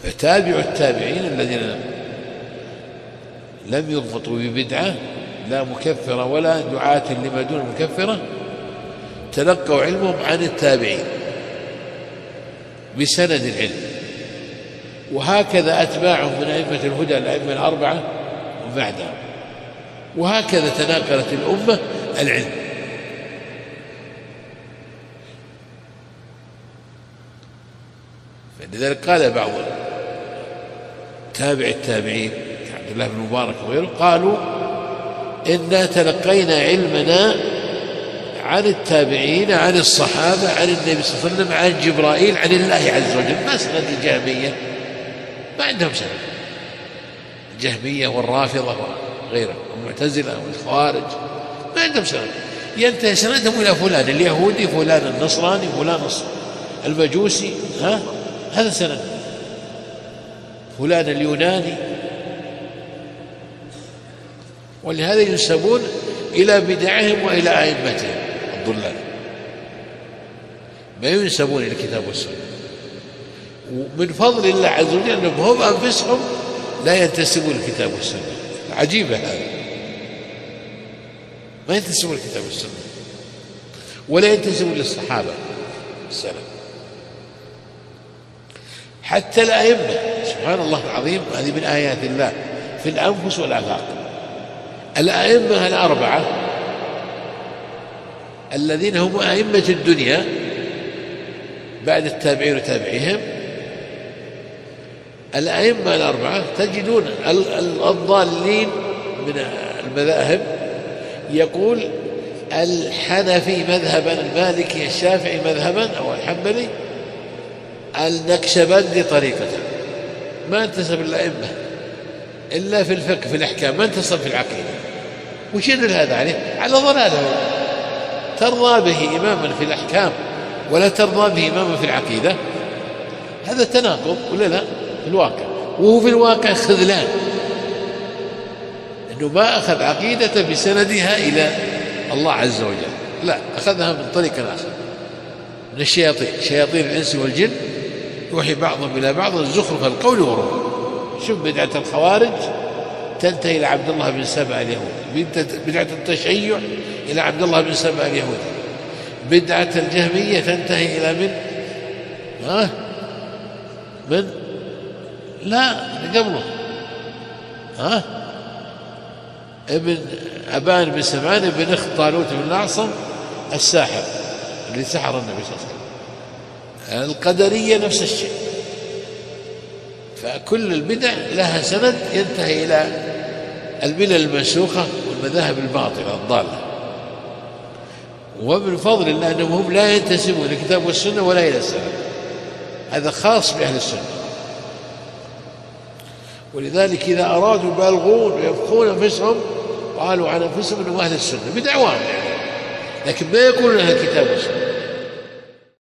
فتابعوا التابعين الذين لم يضبطوا ببدعة لا مكفرة ولا دعاة لما دون المكفرة تلقوا علمهم عن التابعين بسند العلم، وهكذا أتباعهم من أئمة الهدى الأئمة الأربعة وبعدهم، وهكذا تناقلت الأمة العلم. فلذلك قال بعض تابع التابعين عبد الله بن مبارك وغيره قالوا إنا تلقينا علمنا عن التابعين عن الصحابة عن النبي صلى الله عليه وسلم عن جبرائيل عن الله عز وجل. ما سند الجهمية، ما عندهم سند. الجهمية والرافضة وغيرهم والمعتزلة والخوارج ما عندهم سند، ينتهي سندهم إلى فلان اليهودي، فلان النصراني، فلان المجوسي، هذا سند، فلان اليوناني. ولهذا ينسبون إلى بدعهم وإلى أئمتهم الضلال، ما ينسبون إلى الكتاب والسنة. ومن فضل الله عز وجل أنهم هم أنفسهم لا ينتسبون للكتاب والسنة. عجيبة هذا، ما ينتسبون للكتاب والسنة ولا ينتسبون للصحابة السلام. حتى الأئمة سبحان الله العظيم، هذه من آيات الله في الأنفس والآفاق. الأئمة الأربعة الذين هم أئمة الدنيا بعد التابعين وتابعيهم، الأئمة الأربعة تجدون الضالين من المذاهب يقول الحنفي مذهبا، المالكي، الشافعي مذهبا أو الحنبلي، النكشبندي طريقة. ما انتسب الأئمة إلا في الفقه في الأحكام، ما انتصب في العقيدة. وش يدل هذا عليه؟ على ضلاله. ترضى به إماما في الأحكام ولا ترضى به إماما في العقيدة، هذا تناقض ولا لا في الواقع؟ وهو في الواقع خذلان، أنه ما أخذ عقيدة بسندها إلى الله عز وجل، لا، أخذها من طريق آخر من الشياطين، شياطين الإنس والجن يوحي بعضهم إلى بعض زخرف القول غرورا. شوف بدعة الخوارج تنتهي إلى عبد الله بن سبأ اليهودي، بدعة التشيع إلى عبد الله بن سبأ اليهودي، بدعة الجهمية تنتهي إلى من لا قبله ابن أبان بن سمعان بن أخت طالوت بن الأعصم الساحر اللي سحر النبي صلى الله عليه وسلم. القدرية نفس الشيء. فكل البدع لها سند ينتهي إلى الملل المنسوخة والمذاهب الباطلة الضالة. ومن فضل الله أنهم هم لا ينتسبون إلى الكتاب والسنة ولا إلى السلف، هذا خاص بأهل السنة. ولذلك إذا أرادوا يبالغون ويفخون أنفسهم قالوا عن أنفسهم أنهم أهل السنة بدعواهم، لكن ما يقولون أهل الكتاب والسنة.